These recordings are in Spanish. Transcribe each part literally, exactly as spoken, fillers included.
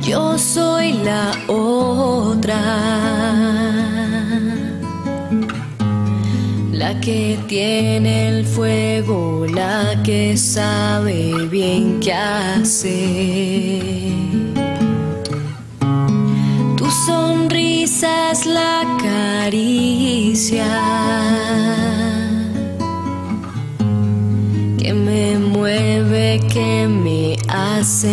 Yo soy la otra, la que tiene el fuego, la que sabe bien qué hacer. Tu sonrisa es la caricia que me mueve, que me hace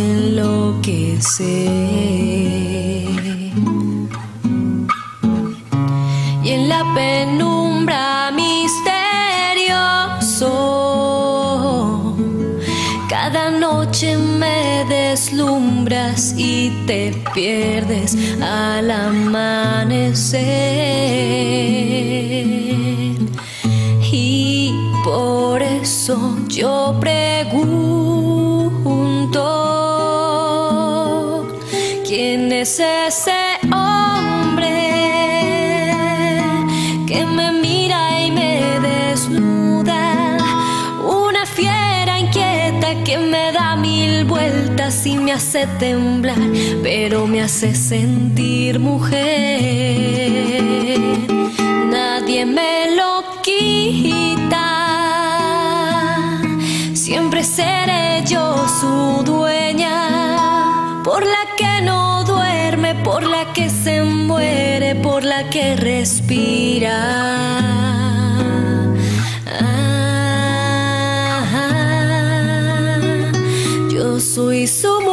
enloquecer. Y en la penumbra misterioso, cada noche me deslumbras y te pierdes al amanecer. Y por eso yo pregunto, ¿quién es ese hombre que me mira y me desnuda? Una fiera inquieta que me da mil vueltas y me hace temblar, pero me hace sentir mujer. Nadie me lo quita, siempre seré yo su dueña, por la que no duerme, por la que se muere, por la que respira. Ah, yo soy su